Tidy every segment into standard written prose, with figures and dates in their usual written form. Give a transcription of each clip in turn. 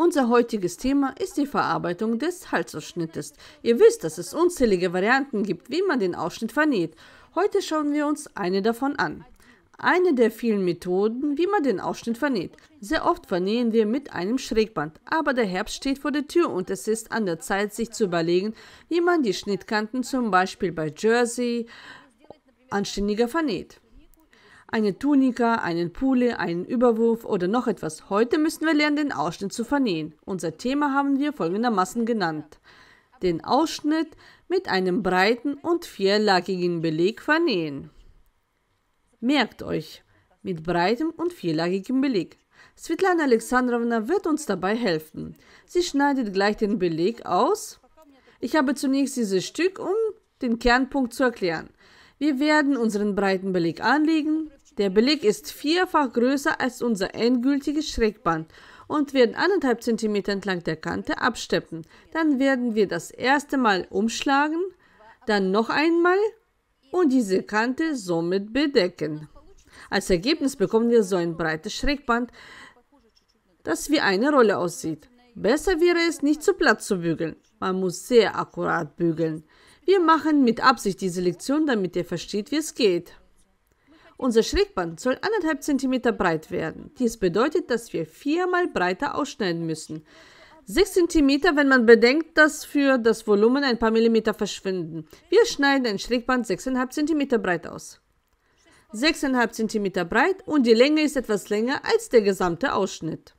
Unser heutiges Thema ist die Verarbeitung des Halsausschnittes. Ihr wisst, dass es unzählige Varianten gibt, wie man den Ausschnitt vernäht. Heute schauen wir uns eine davon an. Eine der vielen Methoden, wie man den Ausschnitt vernäht. Sehr oft vernähen wir mit einem Schrägband, aber der Herbst steht vor der Tür und es ist an der Zeit, sich zu überlegen, wie man die Schnittkanten zum Beispiel bei Jersey anständiger vernäht. Eine Tunika, einen Pulli, einen Überwurf oder noch etwas. Heute müssen wir lernen, den Ausschnitt zu vernähen. Unser Thema haben wir folgendermaßen genannt: Den Ausschnitt mit einem breiten und vierlagigen Beleg vernähen. Merkt euch, mit breitem und vierlagigem Beleg. Svetlana Alexandrovna wird uns dabei helfen. Sie schneidet gleich den Beleg aus. Ich habe zunächst dieses Stück, um den Kernpunkt zu erklären. Wir werden unseren breiten Beleg anlegen. Der Beleg ist vierfach größer als unser endgültiges Schrägband und werden 1,5 cm entlang der Kante absteppen. Dann werden wir das erste Mal umschlagen, dann noch einmal und diese Kante somit bedecken. Als Ergebnis bekommen wir so ein breites Schrägband, das wie eine Rolle aussieht. Besser wäre es, nicht zu platt zu bügeln. Man muss sehr akkurat bügeln. Wir machen mit Absicht diese Lektion, damit ihr versteht, wie es geht. Unser Schrägband soll 1,5 cm breit werden. Dies bedeutet, dass wir 4-mal breiter ausschneiden müssen. 6 cm, wenn man bedenkt, dass für das Volumen ein paar Millimeter verschwinden. Wir schneiden ein Schrägband 6,5 cm breit aus. 6,5 cm breit und die Länge ist etwas länger als der gesamte Ausschnitt.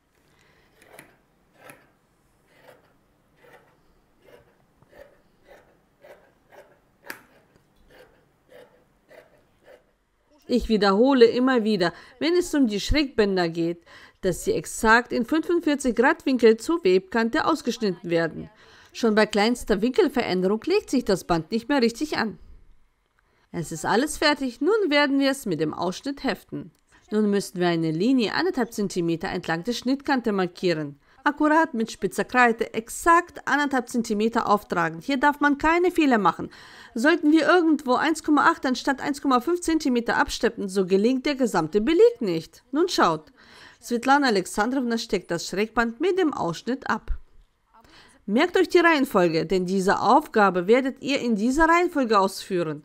Ich wiederhole immer wieder, wenn es um die Schrägbänder geht, dass sie exakt in 45 Grad Winkel zur Webkante ausgeschnitten werden. Schon bei kleinster Winkelveränderung legt sich das Band nicht mehr richtig an. Es ist alles fertig, nun werden wir es mit dem Ausschnitt heften. Nun müssen wir eine Linie 1,5 cm entlang der Schnittkante markieren. Akkurat mit spitzer Kreide exakt 1,5 cm auftragen. Hier darf man keine Fehler machen. Sollten wir irgendwo 1,8 anstatt 1,5 cm absteppen, so gelingt der gesamte Beleg nicht. Nun schaut. Svetlana Alexandrovna steckt das Schrägband mit dem Ausschnitt ab. Merkt euch die Reihenfolge, denn diese Aufgabe werdet ihr in dieser Reihenfolge ausführen.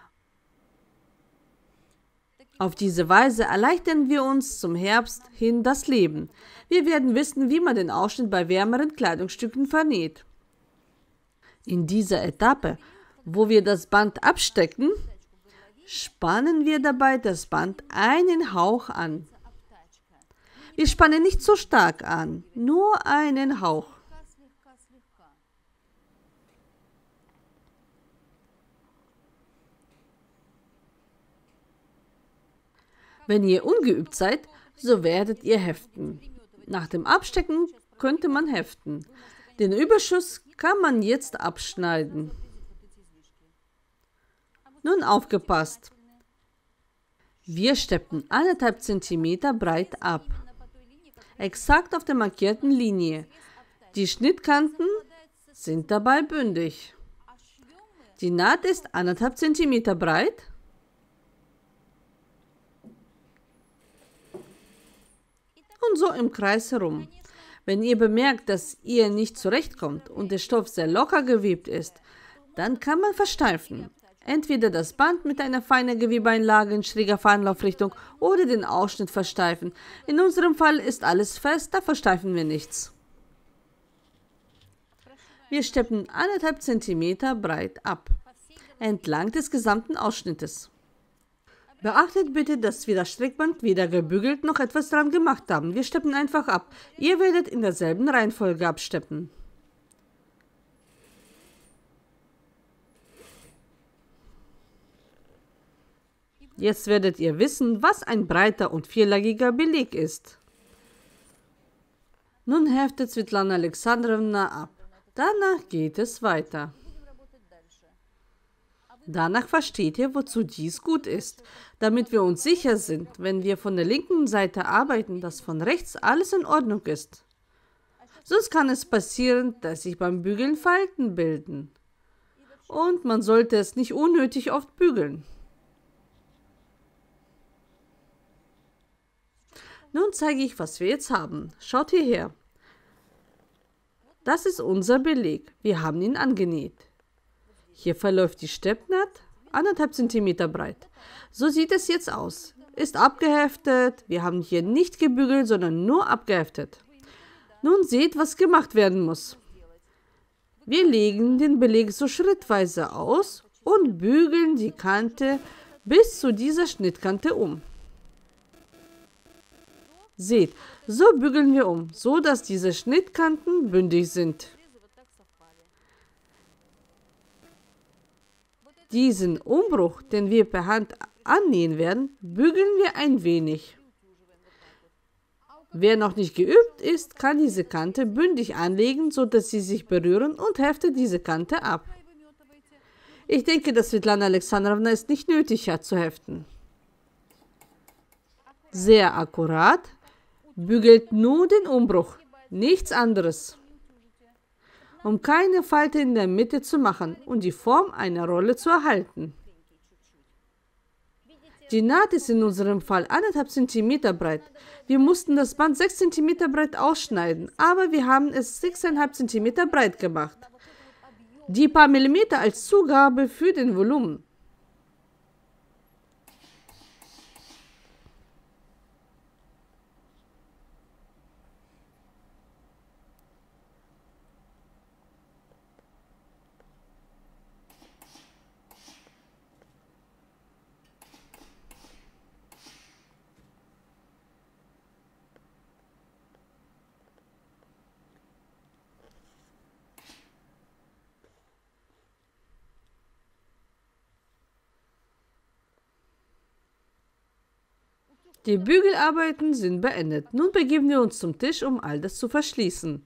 Auf diese Weise erleichtern wir uns zum Herbst hin das Leben. Wir werden wissen, wie man den Ausschnitt bei wärmeren Kleidungsstücken vernäht. In dieser Etappe, wo wir das Band abstecken, spannen wir dabei das Band einen Hauch an. Wir spannen nicht so stark an, nur einen Hauch. Wenn ihr ungeübt seid, so werdet ihr heften. Nach dem Abstecken könnte man heften. Den Überschuss kann man jetzt abschneiden. Nun aufgepasst. Wir steppen 1,5 cm breit ab. Exakt auf der markierten Linie. Die Schnittkanten sind dabei bündig. Die Naht ist 1,5 cm breit. Und so im Kreis herum. Wenn ihr bemerkt, dass ihr nicht zurechtkommt und der Stoff sehr locker gewebt ist, dann kann man versteifen. Entweder das Band mit einer feinen Gewebeeinlage in schräger Anlaufrichtung oder den Ausschnitt versteifen. In unserem Fall ist alles fest, da versteifen wir nichts. Wir steppen 1,5 cm breit ab, entlang des gesamten Ausschnittes. Beachtet bitte, dass wir das Strickband weder gebügelt noch etwas dran gemacht haben. Wir steppen einfach ab. Ihr werdet in derselben Reihenfolge absteppen. Jetzt werdet ihr wissen, was ein breiter und vierlagiger Beleg ist. Nun heftet Svetlana Alexandrovna ab. Danach geht es weiter. Danach versteht ihr, wozu dies gut ist, damit wir uns sicher sind, wenn wir von der linken Seite arbeiten, dass von rechts alles in Ordnung ist. Sonst kann es passieren, dass sich beim Bügeln Falten bilden. Und man sollte es nicht unnötig oft bügeln. Nun zeige ich, was wir jetzt haben. Schaut hierher. Das ist unser Beleg. Wir haben ihn angenäht. Hier verläuft die Steppnaht 1,5 cm breit. So sieht es jetzt aus. Ist abgeheftet. Wir haben hier nicht gebügelt, sondern nur abgeheftet. Nun seht, was gemacht werden muss. Wir legen den Beleg so schrittweise aus und bügeln die Kante bis zu dieser Schnittkante um. Seht, so bügeln wir um, so dass diese Schnittkanten bündig sind. Diesen Umbruch, den wir per Hand annähen werden, bügeln wir ein wenig. Wer noch nicht geübt ist, kann diese Kante bündig anlegen, so dass sie sich berühren und heftet diese Kante ab. Ich denke, dass Svetlana Alexandrowna es nicht nötig hat zu heften. Sehr akkurat, bügelt nur den Umbruch, nichts anderes. Um keine Falte in der Mitte zu machen und die Form einer Rolle zu erhalten. Die Naht ist in unserem Fall 1,5 cm breit. Wir mussten das Band 6 cm breit ausschneiden, aber wir haben es 6,5 cm breit gemacht. Die paar Millimeter als Zugabe für den Volumen. Die Bügelarbeiten sind beendet. Nun begeben wir uns zum Tisch, um all das zu verschließen.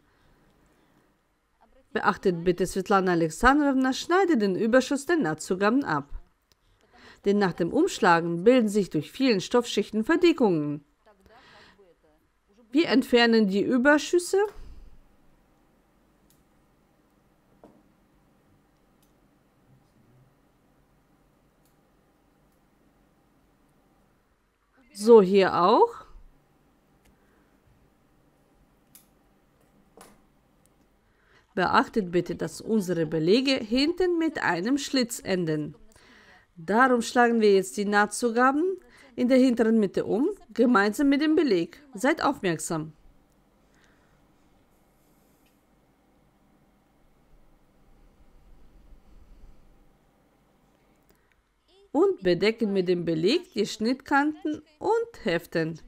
Beachtet bitte, Svetlana Alexandrowna schneidet den Überschuss der Nahtzugaben ab. Denn nach dem Umschlagen bilden sich durch vielen Stoffschichten Verdickungen. Wir entfernen die Überschüsse. So hier auch. Beachtet bitte, dass unsere Belege hinten mit einem Schlitz enden. Darum schlagen wir jetzt die Nahtzugaben in der hinteren Mitte um, gemeinsam mit dem Beleg. Seid aufmerksam. Und bedecken mit dem Beleg die Schnittkanten und heften.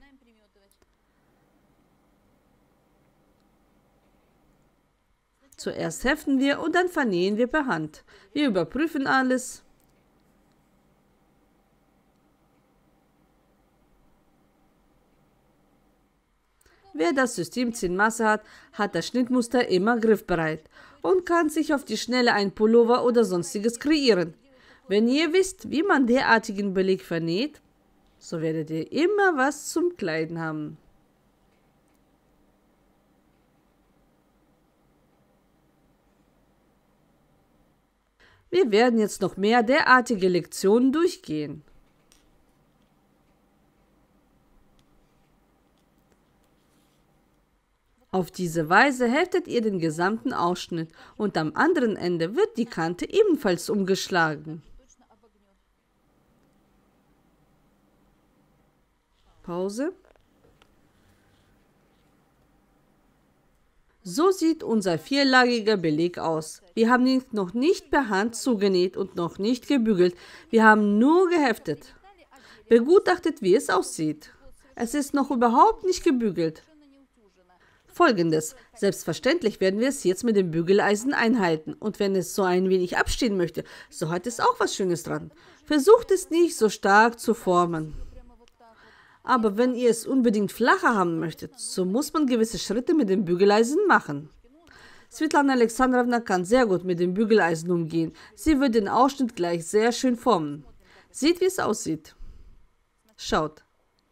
Zuerst heften wir und dann vernähen wir per Hand. Wir überprüfen alles. Wer das System 10 Maße hat, hat das Schnittmuster immer griffbereit und kann sich auf die Schnelle ein Pullover oder sonstiges kreieren. Wenn ihr wisst, wie man derartigen Beleg vernäht, so werdet ihr immer was zum Kleiden haben. Wir werden jetzt noch mehr derartige Lektionen durchgehen. Auf diese Weise heftet ihr den gesamten Ausschnitt und am anderen Ende wird die Kante ebenfalls umgeschlagen. Pause. So sieht unser vierlagiger Beleg aus. Wir haben ihn noch nicht per Hand zugenäht und noch nicht gebügelt. Wir haben nur geheftet. Begutachtet, wie es aussieht. Es ist noch überhaupt nicht gebügelt. Folgendes: Selbstverständlich werden wir es jetzt mit dem Bügeleisen einhalten. Und wenn es so ein wenig abstehen möchte, so hat es auch was Schönes dran. Versucht es nicht so stark zu formen. Aber wenn ihr es unbedingt flacher haben möchtet, so muss man gewisse Schritte mit dem Bügeleisen machen. Svetlana Alexandrowna kann sehr gut mit dem Bügeleisen umgehen. Sie wird den Ausschnitt gleich sehr schön formen. Seht, wie es aussieht. Schaut.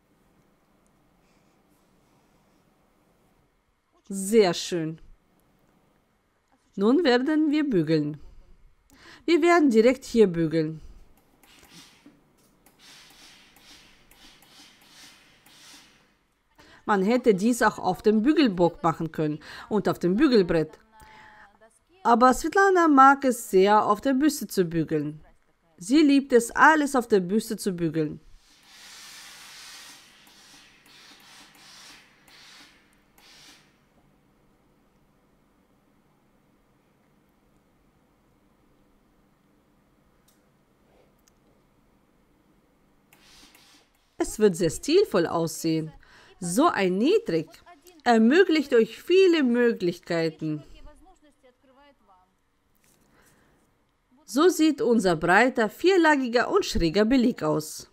Sehr schön. Nun werden wir bügeln. Wir werden direkt hier bügeln. Man hätte dies auch auf dem Bügelbock machen können und auf dem Bügelbrett. Aber Svetlana mag es sehr, auf der Büste zu bügeln. Sie liebt es, alles auf der Büste zu bügeln. Es wird sehr stilvoll aussehen. So ein Nähtrick ermöglicht euch viele Möglichkeiten. So sieht unser breiter, vierlagiger und schräger Beleg aus.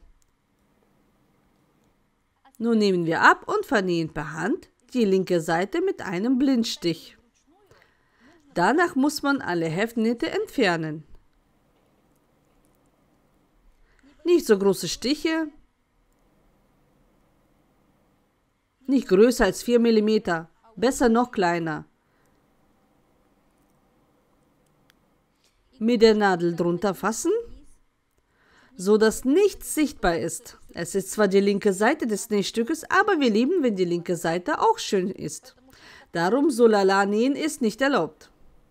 Nun nehmen wir ab und vernähen per Hand die linke Seite mit einem Blindstich. Danach muss man alle Heftnähte entfernen. Nicht so große Stiche, nicht größer als 4 mm, besser noch kleiner. Mit der Nadel drunter fassen, so dass nichts sichtbar ist. Es ist zwar die linke Seite des Nähstückes, aber wir lieben, wenn die linke Seite auch schön ist. Darum so lala nähen ist nicht erlaubt.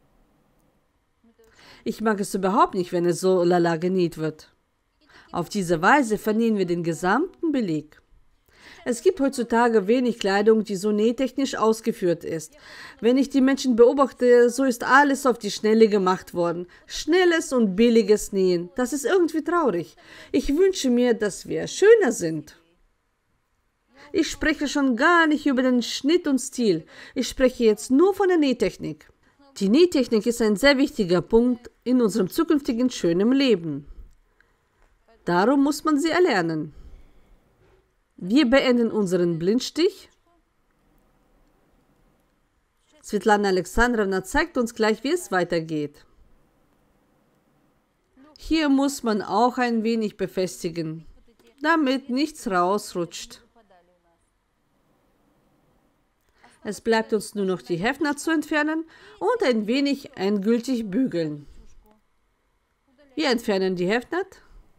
Ich mag es überhaupt nicht, wenn es so lala genäht wird. Auf diese Weise vernähen wir den gesamten Beleg. Es gibt heutzutage wenig Kleidung, die so nähtechnisch ausgeführt ist. Wenn ich die Menschen beobachte, so ist alles auf die Schnelle gemacht worden. Schnelles und billiges Nähen, das ist irgendwie traurig. Ich wünsche mir, dass wir schöner sind. Ich spreche schon gar nicht über den Schnitt und Stil. Ich spreche jetzt nur von der Nähtechnik. Die Nähtechnik ist ein sehr wichtiger Punkt in unserem zukünftigen schönen Leben. Darum muss man sie erlernen. Wir beenden unseren Blindstich. Svetlana Alexandrovna zeigt uns gleich, wie es weitergeht. Hier muss man auch ein wenig befestigen, damit nichts rausrutscht. Es bleibt uns nur noch die Heftnaht zu entfernen und ein wenig endgültig bügeln. Wir entfernen die Heftnaht.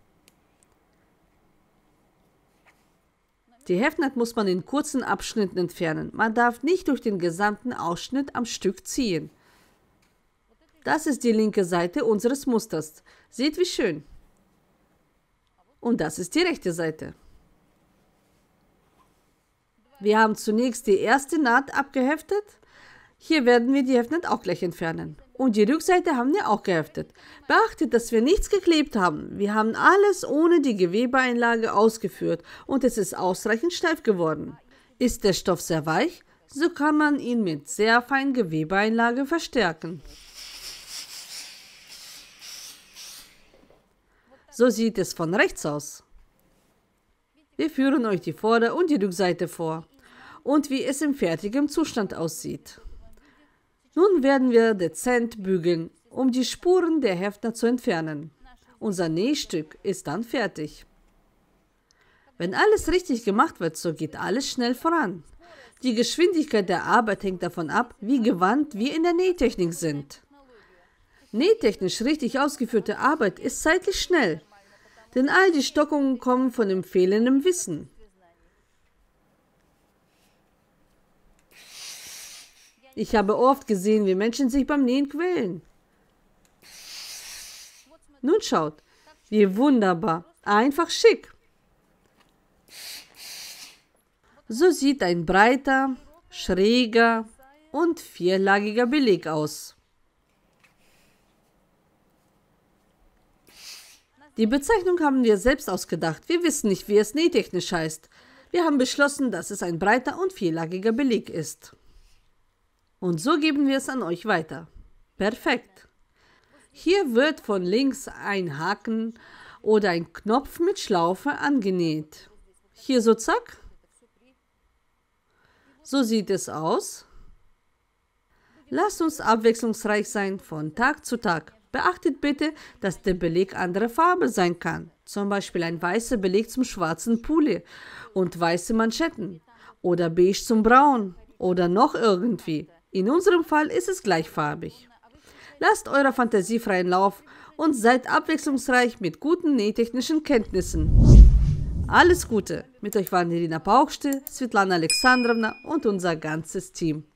Die Heftnaht muss man in kurzen Abschnitten entfernen. Man darf nicht durch den gesamten Ausschnitt am Stück ziehen. Das ist die linke Seite unseres Musters. Seht, wie schön. Und das ist die rechte Seite. Wir haben zunächst die erste Naht abgeheftet. Hier werden wir die Heftnaht auch gleich entfernen. Und die Rückseite haben wir auch geheftet. Beachtet, dass wir nichts geklebt haben. Wir haben alles ohne die Gewebeeinlage ausgeführt und es ist ausreichend steif geworden. Ist der Stoff sehr weich, so kann man ihn mit sehr feinen Gewebeeinlage verstärken. So sieht es von rechts aus. Wir führen euch die Vorder- und die Rückseite vor und wie es im fertigen Zustand aussieht. Nun werden wir dezent bügeln, um die Spuren der Heftnaht zu entfernen. Unser Nähstück ist dann fertig. Wenn alles richtig gemacht wird, so geht alles schnell voran. Die Geschwindigkeit der Arbeit hängt davon ab, wie gewandt wir in der Nähtechnik sind. Nähtechnisch richtig ausgeführte Arbeit ist zeitlich schnell, denn all die Stockungen kommen von dem fehlenden Wissen. Ich habe oft gesehen, wie Menschen sich beim Nähen quälen. Nun schaut, wie wunderbar, einfach schick. So sieht ein breiter, schräger und vierlagiger Beleg aus. Die Bezeichnung haben wir selbst ausgedacht. Wir wissen nicht, wie es nähtechnisch heißt. Wir haben beschlossen, dass es ein breiter und vierlagiger Beleg ist. Und so geben wir es an euch weiter. Perfekt. Hier wird von links ein Haken oder ein Knopf mit Schlaufe angenäht. Hier so zack. So sieht es aus. Lasst uns abwechslungsreich sein von Tag zu Tag. Beachtet bitte, dass der Beleg anderer Farbe sein kann. Zum Beispiel ein weißer Beleg zum schwarzen Pulli und weiße Manschetten oder beige zum braun oder noch irgendwie. In unserem Fall ist es gleichfarbig. Lasst eurer Fantasie freien Lauf und seid abwechslungsreich mit guten nähtechnischen Kenntnissen. Alles Gute! Mit euch waren Irina Paukschte, Svetlana Alexandrovna und unser ganzes Team.